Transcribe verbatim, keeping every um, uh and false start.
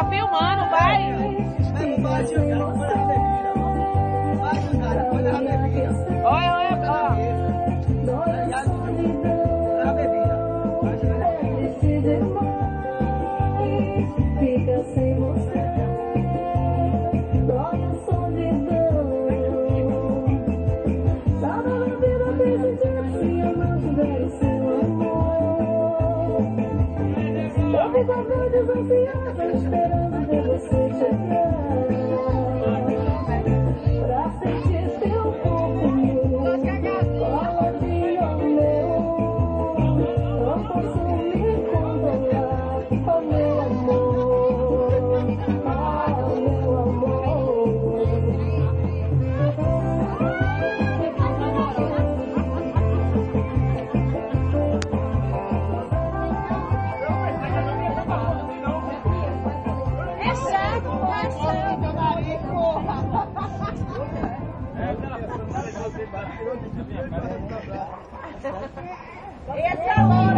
filmando, vai. Olha, olha, olha. Fica sem você, dói a solidão. Tava na vida desse jeito, se eu não tivesse seu amor. Eu ficava desansiosa, esperando ver você chegar, pra sentir teu corpo nu, colorido ao meu. Não posso me controlar, oh meu amor, oh meu amor. É chato, é chato, Maria, porra. Essa hora.